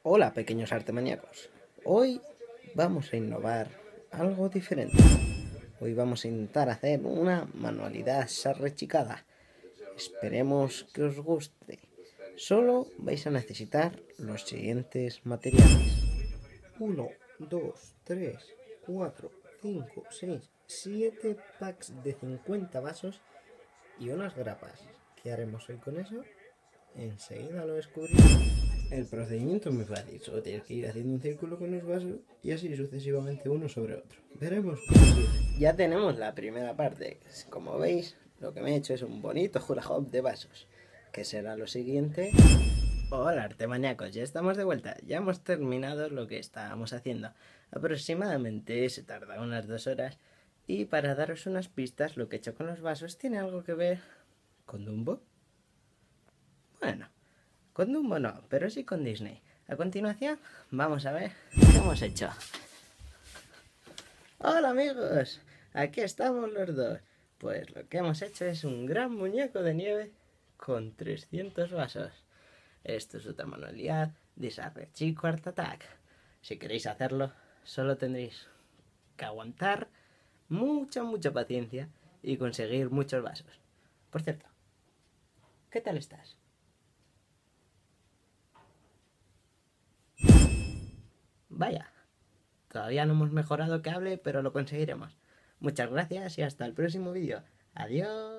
Hola, pequeños artemaníacos. Hoy vamos a innovar algo diferente. Hoy vamos a intentar hacer una manualidad rechicada. Esperemos que os guste. Solo vais a necesitar los siguientes materiales: 1, 2, 3, 4, 5, 6, 7 packs de 50 vasos y unas grapas. ¿Qué haremos hoy con eso? Enseguida lo descubriremos. El procedimiento es muy fácil, solo tienes que ir haciendo un círculo con los vasos y así sucesivamente uno sobre otro. Veremos cómo surge. Ya tenemos la primera parte. Como veis, lo que me he hecho es un bonito hula hoop de vasos. ¿Qué será lo siguiente? Hola, artemaníacos, ya estamos de vuelta. Ya hemos terminado lo que estábamos haciendo. Aproximadamente se tarda unas 2 horas. Y para daros unas pistas, lo que he hecho con los vasos tiene algo que ver con Dumbo. Bueno, con Dumbo no, pero sí con Disney. A continuación, vamos a ver qué hemos hecho. ¡Hola, amigos! Aquí estamos los dos. Pues lo que hemos hecho es un gran muñeco de nieve con 300 vasos. Esto es otra manualidad de Sarrechico Art Attack. Si queréis hacerlo, solo tendréis que aguantar mucha paciencia y conseguir muchos vasos. Por cierto, ¿qué tal estás? Vaya, todavía no hemos mejorado que hable, pero lo conseguiremos. Muchas gracias y hasta el próximo vídeo. Adiós.